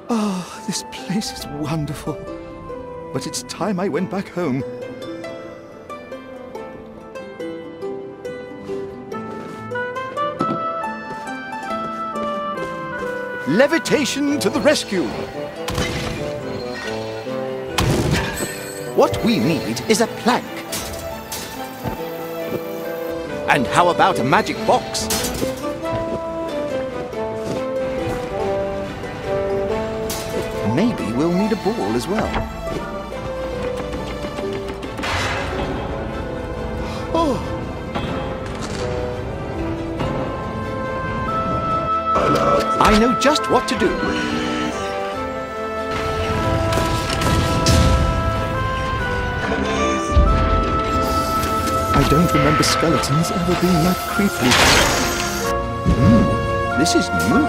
Oh, this place is wonderful. But it's time I went back home. Levitation to the rescue! What we need is a plank. And how about a magic box? Maybe we'll need a ball as well. Oh! I know just what to do. I don't remember skeletons ever being that creepy. This is new.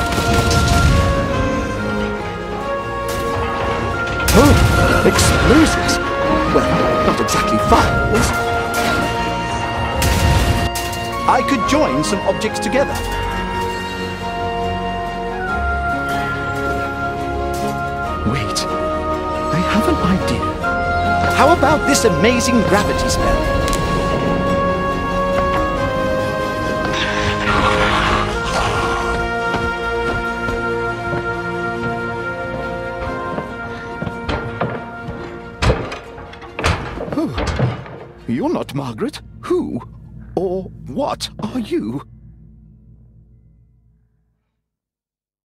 Oh, explosives! Well, not exactly fireballs. I could join some objects together. Wait, I have an idea. How about this amazing gravity spell? Oh, you're not Margaret. Who or what are you?